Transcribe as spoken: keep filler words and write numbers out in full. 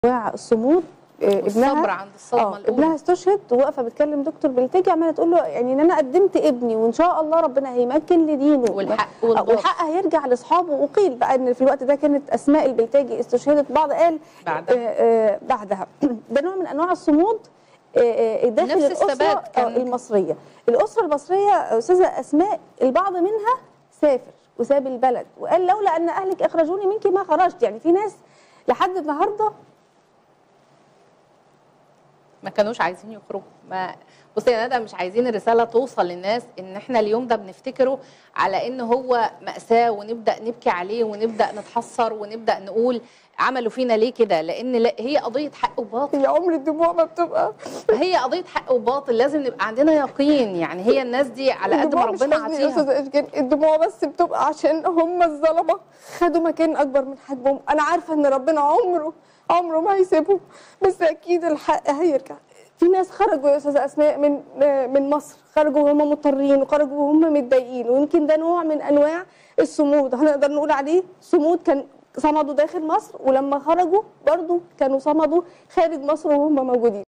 انواع الصمود. ابنها الصبر عند الصدمه الاولى. ابنها استشهد وواقفه بتكلم دكتور بلتجي عماله تقول له يعني ان انا قدمت ابني وان شاء الله ربنا هيمكن لدينه والحق والحق هيرجع لاصحابه. وقيل بقى ان في الوقت ده كانت اسماء البلتجي استشهدت، بعض قال بعدها آه آه بعدها ده نوع من انواع الصمود آه داخل الاسره المصريه. الاسره المصريه استاذه اسماء البعض منها سافر وساب البلد وقال لولا ان اهلك اخرجوني منك ما خرجت. يعني في ناس لحد النهارده ما كانوش عايزين يخرجوا. ما بصي يا ندى، مش عايزين الرساله توصل للناس ان احنا اليوم ده بنفتكره على ان هو مأساة ونبدا نبكي عليه ونبدا نتحسر ونبدا نقول عملوا فينا ليه كده، لان لا، هي قضيه حق وباطل. هي عمر الدموع ما بتبقى هي قضيه حق وباطل، لازم نبقى عندنا يقين. يعني هي الناس دي على قد ما ربنا عطيها الدموع بس بتبقى عشان هم الظلمه خدوا مكان اكبر من حجمهم. انا عارفه ان ربنا عمره عمره ما هيسيبهم، بس اكيد الحق هيرجع. في ناس خرجوا يا استاذه اسماء من من مصر، خرجوا وهم مضطرين وخرجوا وهم متضايقين، ويمكن ده نوع من انواع الصمود هنقدر نقول عليه صمود. كان صمدوا داخل مصر ولما خرجوا برضو كانوا صمدوا خارج مصر وهم موجودين.